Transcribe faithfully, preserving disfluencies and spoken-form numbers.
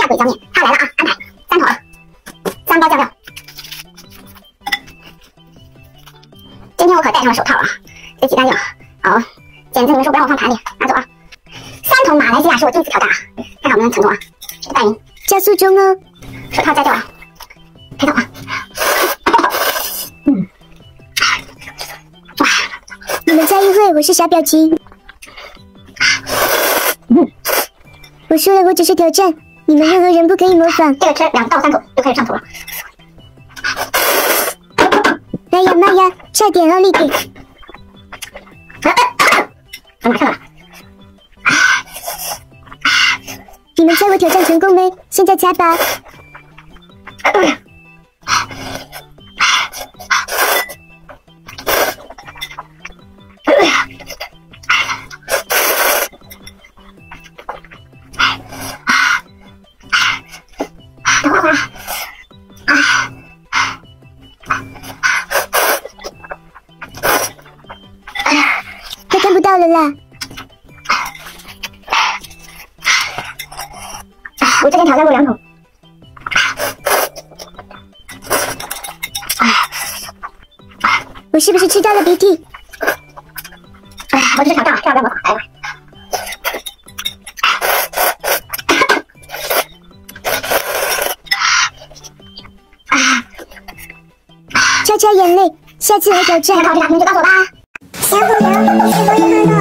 亚鬼椒面，它来了啊！安排三桶，三包酱料。今天我可戴上了手套啊，得洗干净。好，剪子你们说不让我放盘里，拿走啊！三桶马来西亚是我第一次挑战啊，看看我们能成功啊！这个带银， 加速中哦。 手套摘掉了，开走啊！嗯，哇！ 你们再一会，我是傻表情。 嗯， 我说了，我只是挑战，你们任何人不可以模仿。 这个吃两到三口就开始上头了。 妈呀妈呀，差点奥利给！ 怎么上了？ 你们猜我挑战成功没？现在猜吧。 等会儿啊！ 快看不到了啦！ 我之前挑战过两桶。 我是不是吃到了鼻涕？ 哎，我只是挑战，这样让我来吧。 擦擦眼泪，下次来挑战。 看到这个，你就告诉我吧。 小虎娘，是否有可能？